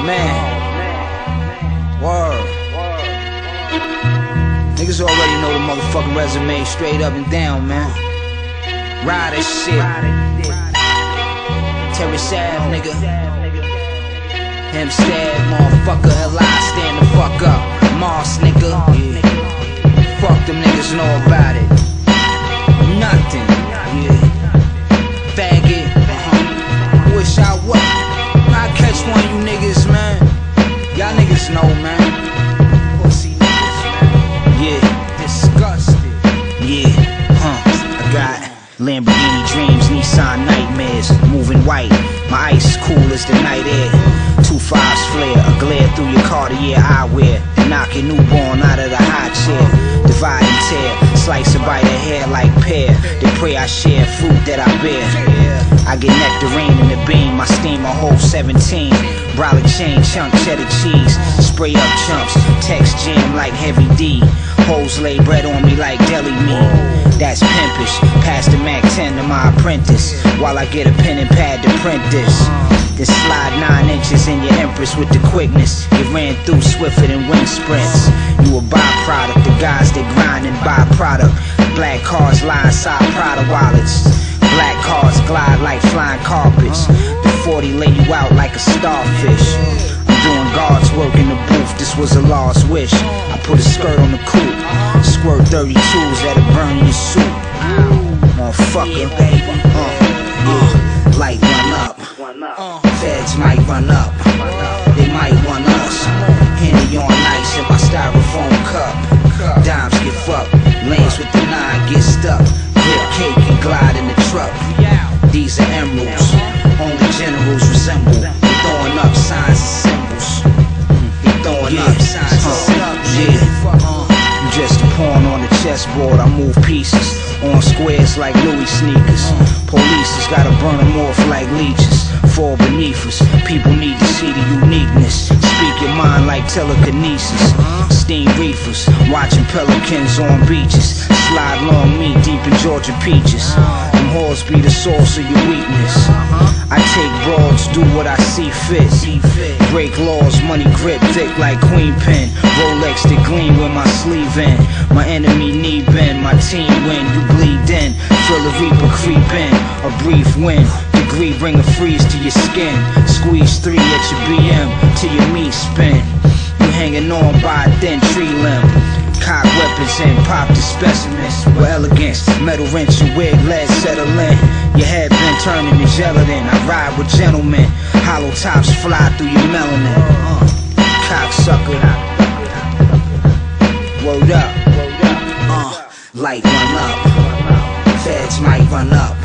man. Word. Niggas already know the motherfucking resume straight up and down, man. Ride that shit. Terry Sav, nigga. Hempstead, motherfucker. L.I. stand the fuck up. Moss, nigga. Yeah. Fuck them niggas know about it. Nothing. Yeah. Faggot. Wish I would. I catch one of you niggas, man. Y'all niggas know, man. Pussy niggas, man. Yeah. Disgusted. Yeah. I got Lamborghini dreams, Nissan nightmares. Moving white. My ice cool as the night air. 2.5's flare, a glare through your Cartier eyewear. Knock your newborn out of the high chair. Divide and tear, slice and bite her hair like pear. They pray I share fruit that I bear. I get nectarine in the beam, I steam a whole 17. Brolic chain, chunk cheddar cheese. Spray up chumps, text jam like Heavy D. Hoes lay bread on me like deli meat. That's pimpish, pass the Mac 10 to my apprentice, while I get a pen and pad to print this. Then slide 9 inches in your Empress with the quickness. It ran through swifter than wind sprints. You a byproduct, the guys that grind and buy product. Black cars lie inside Prada wallets. Black cars glide like flying carpets. The 40 lay you out like a starfish. I'm doing God's work in the booth, this was a lost wish. I put a skirt on the coupe, squirt 32s that'll burn your suit. Motherfucker, baby. Light run up. Feds might run up. They might want us. Henny on ice in my styrofoam cup. Dimes get fucked. Lanes with the 9 get stuck. Grip cake and glide in the truck. These are emeralds. Only generals resemble. They throwing up signs and symbols. They throwing up signs and symbols. You just a pawn on the chessboard. I move pieces on squares like Louis sneakers. Police has gotta burn them off like leeches. Fall beneath us. People need to see the uniqueness. Speak your mind like telekinesis. Steam reefers, watching pelicans on beaches. Slide long meat deep in Georgia peaches. Them whores be the source of your weakness. I take broads, do what I see fit. Break laws, money grip thick like Queen Pen. Rolex that gleam with my sleeve in. My enemy knee bend, my team win. You bleed in, feel the reaper creep in. A brief win, degree bring a freeze to your skin. Squeeze 3 at your BM till your meat spin. You hanging on by a thin tree limb. Cock weapons and pop the specimens with elegance. Metal wrench and wig, lead settle in. Your head been turning to gelatin. I ride with gentlemen. Hollow tops fly through your melanin. Cocksucker. Word up. Light run up. Feds might run up.